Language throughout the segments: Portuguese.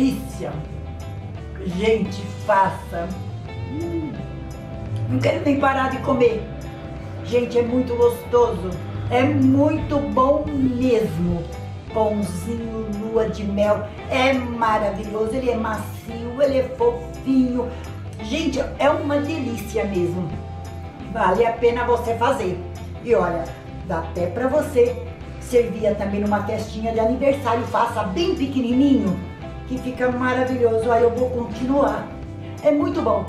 delícia. Gente, faça. Não quero nem parar de comer. Gente, é muito gostoso. É muito bom mesmo. Pãozinho lua de mel é maravilhoso. Ele é macio, ele é fofinho. Gente, é uma delícia mesmo. Vale a pena você fazer. E olha, dá até pra você servir também numa festinha de aniversário. Faça bem pequenininho, que fica maravilhoso. Aí eu vou continuar. É muito bom.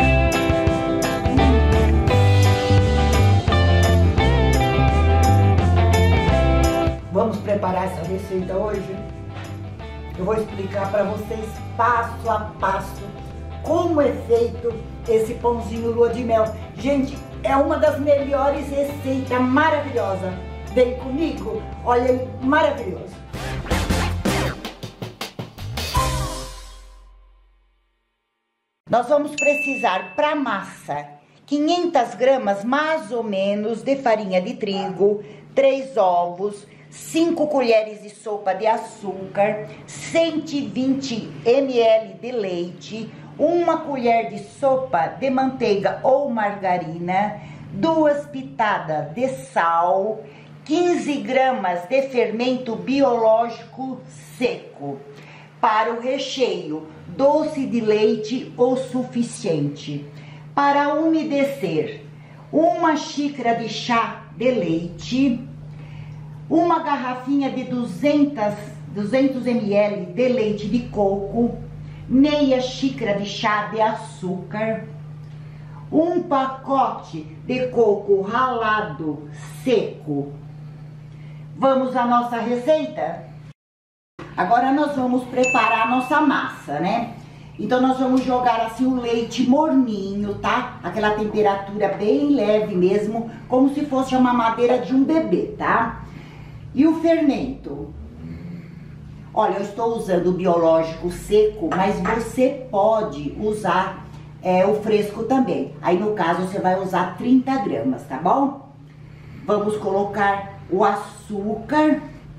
Vamos preparar essa receita hoje? Eu vou explicar para vocês passo a passo como é feito esse pãozinho lua de mel. Gente, é uma das melhores receitas, maravilhosa. Vem comigo? Olha, maravilhoso. Nós vamos precisar para massa 500 gramas mais ou menos de farinha de trigo, 3 ovos, 5 colheres de sopa de açúcar, 120 ml de leite, 1 colher de sopa de manteiga ou margarina, 2 pitadas de sal, 15 gramas de fermento biológico seco. Para o recheio, doce de leite o suficiente. Para umedecer, 1 xícara de chá de leite, 1 garrafinha de 200 ml de leite de coco, meia xícara de chá de açúcar, 1 pacote de coco ralado seco. Vamos à nossa receita? Agora nós vamos preparar a nossa massa, né? Então nós vamos jogar assim o leite morninho, tá? Aquela temperatura bem leve mesmo, como se fosse a mamadeira de um bebê, tá? E o fermento? Olha, eu estou usando o biológico seco, mas você pode usar o fresco também. Aí no caso você vai usar 30 gramas, tá bom? Vamos colocar o açúcar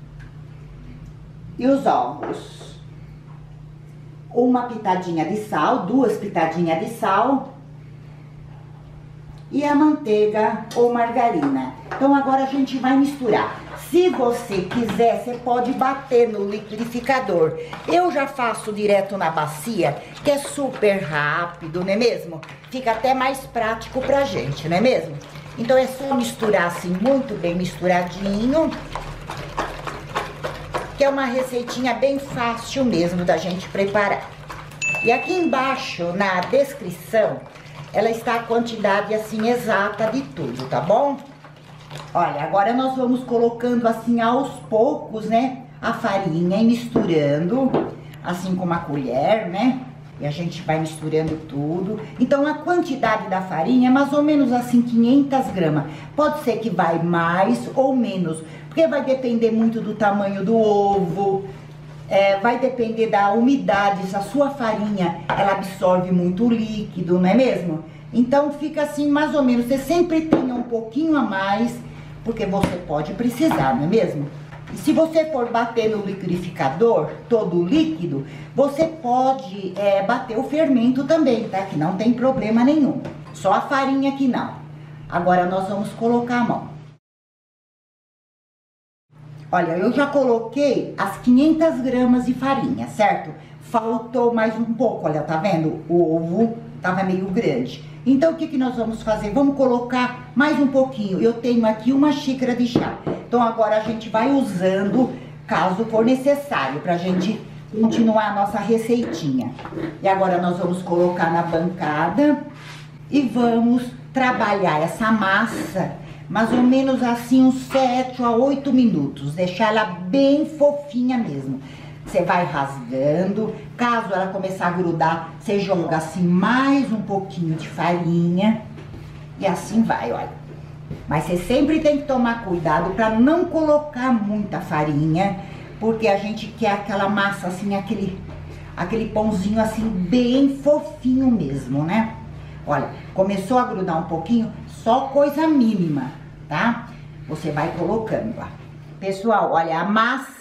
e os ovos. 1 pitadinha de sal, 2 pitadinhas de sal. E a manteiga ou margarina. Então agora a gente vai misturar. Se você quiser, você pode bater no liquidificador. Eu já faço direto na bacia, que é super rápido, não é mesmo? Fica até mais prático pra gente, não é mesmo? Então é só misturar assim, muito bem misturadinho. Que é uma receitinha bem fácil mesmo da gente preparar. E aqui embaixo, na descrição, ela está a quantidade assim exata de tudo, tá bom? Olha, agora nós vamos colocando assim aos poucos, né, a farinha e misturando, assim com uma colher, né? E a gente vai misturando tudo. Então a quantidade da farinha é mais ou menos assim 500 gramas. Pode ser que vai mais ou menos, porque vai depender muito do tamanho do ovo, vai depender da umidade, se a sua farinha ela absorve muito líquido, não é mesmo? Então fica assim mais ou menos, você sempre tenha um pouquinho a mais, porque você pode precisar, não é mesmo? E se você for bater no liquidificador, todo o líquido, você pode bater o fermento também, tá? Que não tem problema nenhum, só a farinha que não. Agora nós vamos colocar a mão. Olha, eu já coloquei as 500 gramas de farinha, certo? Faltou mais um pouco, olha, tá vendo? O ovo tava meio grande. Então, o que que nós vamos fazer? Vamos colocar mais um pouquinho. Eu tenho aqui 1 xícara de chá. Então, agora a gente vai usando, caso for necessário, pra gente continuar a nossa receitinha. E agora nós vamos colocar na bancada e vamos trabalhar essa massa mais ou menos assim uns 7 a 8 minutos, deixar ela bem fofinha mesmo. Você vai rasgando, caso ela começar a grudar, você joga assim mais um pouquinho de farinha e assim vai, olha. Mas você sempre tem que tomar cuidado para não colocar muita farinha, porque a gente quer aquela massa assim, aquele pãozinho assim bem fofinho mesmo, né? Olha, começou a grudar um pouquinho, só coisa mínima, tá? Você vai colocando, ó. Pessoal, olha, a massa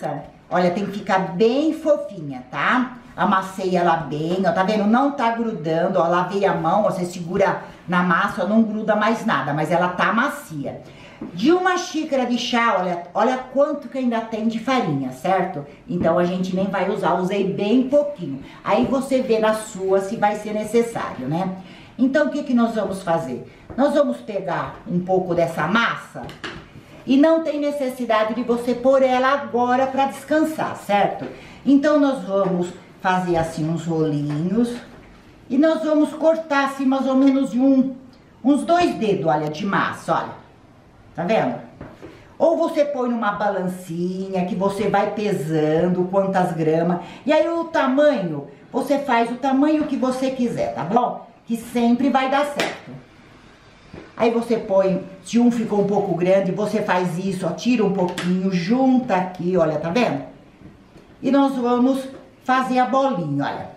Olha, tem que ficar bem fofinha, tá? Amassei ela bem, ó, tá vendo? Não tá grudando, ó, lavei a mão, ó, você segura na massa, ó, não gruda mais nada, mas ela tá macia. De uma xícara de chá, olha quanto que ainda tem de farinha, certo? Então a gente nem vai usar, usei bem pouquinho. Aí você vê na sua se vai ser necessário, né? Então o que nós vamos fazer? Nós vamos pegar um pouco dessa massa e não tem necessidade de você pôr ela agora para descansar, certo? Então nós vamos fazer assim uns rolinhos e nós vamos cortar assim mais ou menos de uns 2 dedos, olha, de massa, olha. Tá vendo? Ou você põe numa balancinha que você vai pesando quantas gramas. E aí o tamanho, você faz o tamanho que você quiser, tá bom? Que sempre vai dar certo. Aí você põe, se um ficou um pouco grande, você faz isso, ó, tira um pouquinho, junta aqui, olha, tá vendo? E nós vamos fazer a bolinha, olha.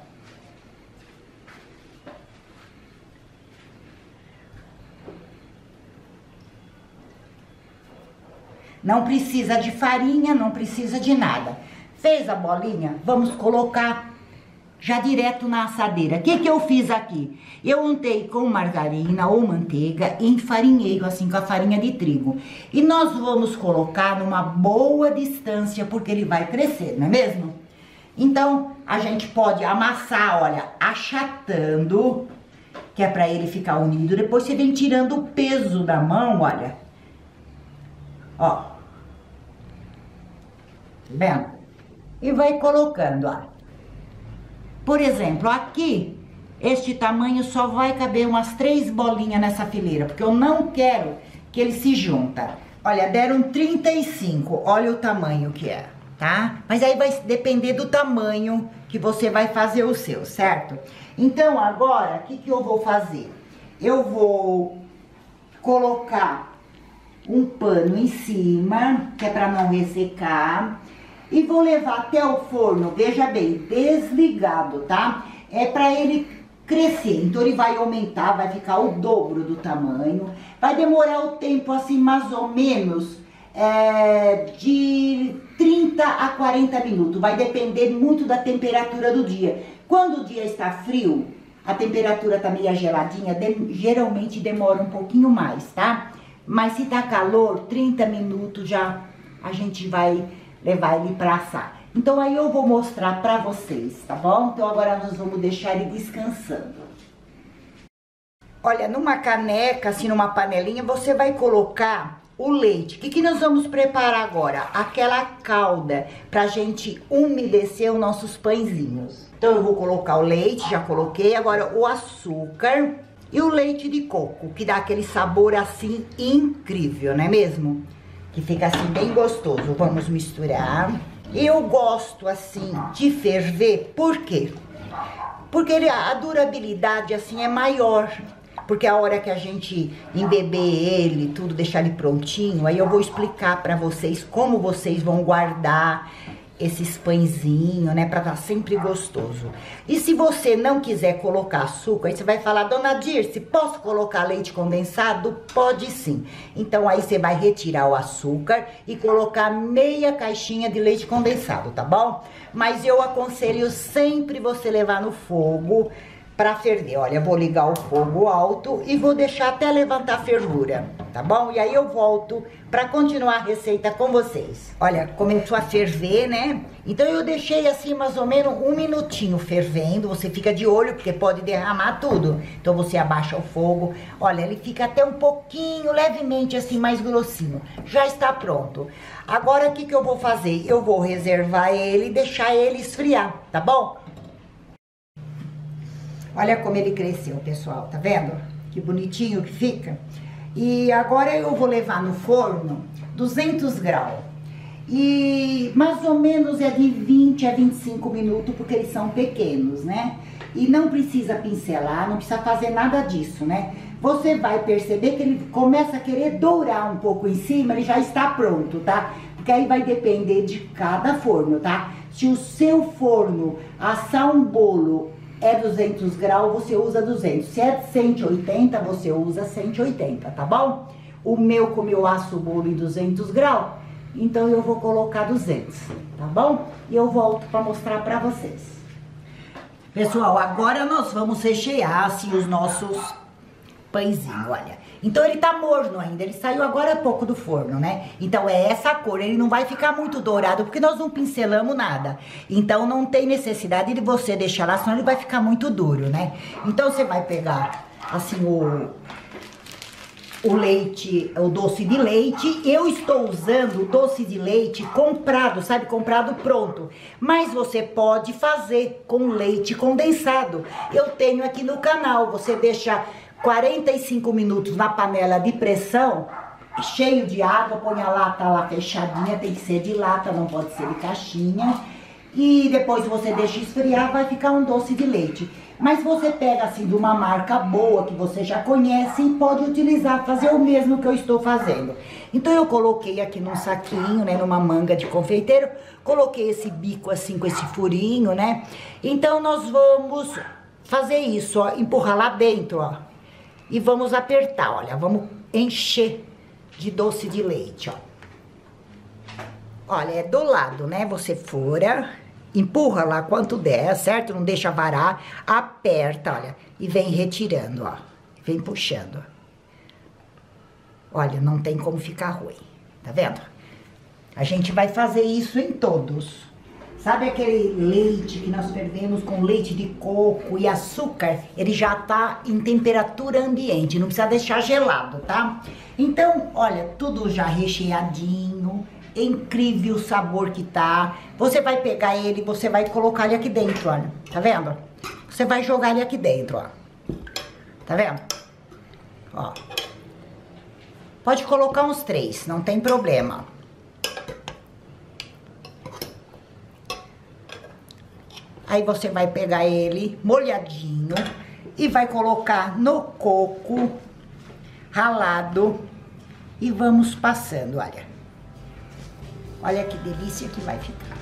Não precisa de farinha, não precisa de nada. Fez a bolinha? Vamos colocar já direto na assadeira. O que eu fiz aqui? Eu untei com margarina ou manteiga e enfarinhei assim com a farinha de trigo. E nós vamos colocar numa boa distância, porque ele vai crescer, não é mesmo? Então, a gente pode amassar, olha, achatando, que é pra ele ficar unido. Depois você vem tirando o peso da mão, olha. Ó. Tá vendo? E vai colocando, ó. Por exemplo, aqui, este tamanho só vai caber umas 3 bolinhas nessa fileira, porque eu não quero que ele se junta. Olha, deram 35, olha o tamanho que é, tá? Mas aí vai depender do tamanho que você vai fazer o seu, certo? Então, agora, o que eu vou fazer? Eu vou colocar um pano em cima, que é pra não ressecar. E vou levar até o forno, veja bem, desligado, tá? É pra ele crescer, então ele vai aumentar, vai ficar o dobro do tamanho. Vai demorar o tempo assim, mais ou menos, de 30 a 40 minutos. Vai depender muito da temperatura do dia. Quando o dia está frio, a temperatura tá meio geladinha, geralmente demora um pouquinho mais, tá? Mas se tá calor, 30 minutos já a gente vai levar ele pra assar. Então aí eu vou mostrar pra vocês, tá bom? Então agora nós vamos deixar ele descansando. Olha, numa caneca, assim, numa panelinha, você vai colocar o leite. O que nós vamos preparar agora? Aquela calda pra gente umedecer os nossos pãezinhos. Então eu vou colocar o leite, já coloquei, agora o açúcar e o leite de coco, que dá aquele sabor assim incrível, não é mesmo? Que fica assim bem gostoso. Vamos misturar. Eu gosto assim de ferver, por quê? Porque a durabilidade assim é maior. Porque a hora que a gente embeber ele, tudo, deixar ele prontinho, aí eu vou explicar pra vocês como vocês vão guardar esses pãezinhos, né, pra estar sempre gostoso. E se você não quiser colocar açúcar, aí você vai falar, dona Dirce, posso colocar leite condensado? Pode sim. Então aí você vai retirar o açúcar e colocar meia caixinha de leite condensado, tá bom? Mas eu aconselho sempre você levar no fogo pra ferver. Olha, eu vou ligar o fogo alto e vou deixar até levantar a fervura, tá bom? E aí eu volto pra continuar a receita com vocês. Olha, começou a ferver, né? Então eu deixei assim mais ou menos 1 minutinho fervendo. Você fica de olho porque pode derramar tudo. Então você abaixa o fogo. Olha, ele fica até um pouquinho, levemente assim, mais grossinho. Já está pronto. Agora o que eu vou fazer? Eu vou reservar ele e deixar ele esfriar, tá bom? Olha como ele cresceu, pessoal, tá vendo? Que bonitinho que fica. E agora eu vou levar no forno 200 graus. E mais ou menos é de 20 a 25 minutos, porque eles são pequenos, né? E não precisa pincelar, não precisa fazer nada disso, né? Você vai perceber que ele começa a querer dourar um pouco em cima, ele já está pronto, tá? Porque aí vai depender de cada forno, tá? Se o seu forno assar um bolo é 200 graus, você usa 200. Se é 180, você usa 180, tá bom? O meu, como eu asso o bolo em 200 graus, Então eu vou colocar 200, tá bom? E eu volto pra mostrar pra vocês. Pessoal, agora nós vamos rechear assim os nossos pãezinhos, olha. Então ele tá morno ainda, ele saiu agora há pouco do forno, né? Então é essa cor, ele não vai ficar muito dourado, porque nós não pincelamos nada. Então não tem necessidade de você deixar lá, senão ele vai ficar muito duro, né? Então você vai pegar, assim, o leite, o doce de leite. Eu estou usando o doce de leite comprado, sabe? Comprado pronto. Mas você pode fazer com leite condensado. Eu tenho aqui no canal, você deixa 45 minutos na panela de pressão, cheio de água, põe a lata lá fechadinha, tem que ser de lata, não pode ser de caixinha. E depois você deixa esfriar, vai ficar um doce de leite. Mas você pega assim de uma marca boa, que você já conhece, e pode utilizar, fazer o mesmo que eu estou fazendo. Então eu coloquei aqui num saquinho, né, numa manga de confeiteiro, coloquei esse bico assim com esse furinho, né. Então nós vamos fazer isso, ó, empurrar lá dentro, ó. E vamos apertar, olha, vamos encher de doce de leite, ó. Olha, é do lado, né? Você fura, empurra lá quanto der, certo? Não deixa varar, aperta, olha, e vem retirando, ó. Vem puxando. Olha, não tem como ficar ruim, tá vendo? A gente vai fazer isso em todos. Sabe aquele leite que nós fervemos com leite de coco e açúcar? Ele já tá em temperatura ambiente, não precisa deixar gelado, tá? Então, olha, tudo já recheadinho, incrível o sabor que tá. Você vai pegar ele, você vai colocar ele aqui dentro, olha, tá vendo? Você vai jogar ele aqui dentro, ó. Tá vendo? Ó. Pode colocar uns 3, não tem problema. Aí você vai pegar ele molhadinho e vai colocar no coco ralado e vamos passando, olha. Olha que delícia que vai ficar.